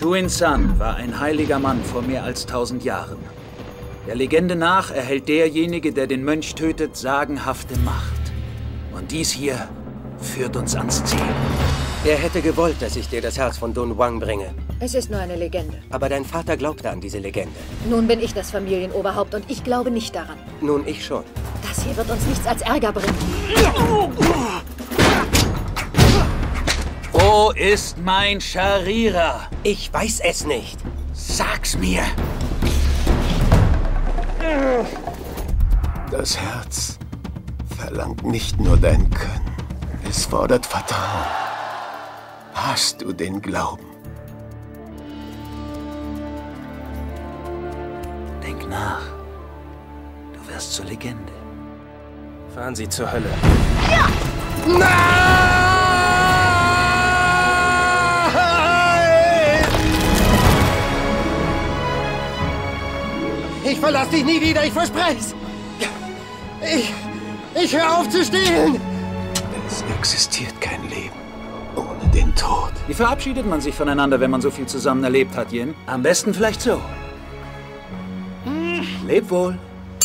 Shuin-san war ein heiliger Mann vor mehr als 1000 Jahren. Der Legende nach erhält derjenige, der den Mönch tötet, sagenhafte Macht. Und dies hier führt uns ans Ziel. Er hätte gewollt, dass ich dir das Herz von Dun Wang bringe. Es ist nur eine Legende. Aber dein Vater glaubte an diese Legende. Nun bin ich das Familienoberhaupt und ich glaube nicht daran. Nun, ich schon. Das hier wird uns nichts als Ärger bringen. Wo ist mein Sharira? Ich weiß es nicht. Sag's mir! Das Herz verlangt nicht nur dein Können. Es fordert Vertrauen. Hast du den Glauben? Denk nach. Du wirst zur Legende. Fahren Sie zur Hölle. Ja! Nein! Ich verlasse dich nie wieder, ich verspreche's. Ich höre auf zu stehlen. Es existiert kein Leben ohne den Tod. Wie verabschiedet man sich voneinander, wenn man so viel zusammen erlebt hat, Yin? Am besten vielleicht so. Leb wohl.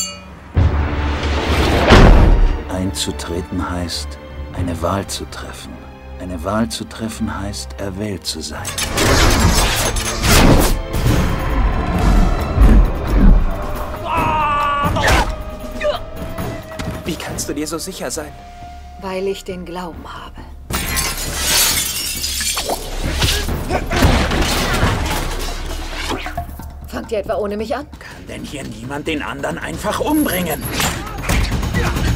Einzutreten heißt, eine Wahl zu treffen. Eine Wahl zu treffen heißt, erwählt zu sein. Wie kannst du dir so sicher sein? Weil ich den Glauben habe. Fangt ihr etwa ohne mich an? Kann denn hier niemand den anderen einfach umbringen?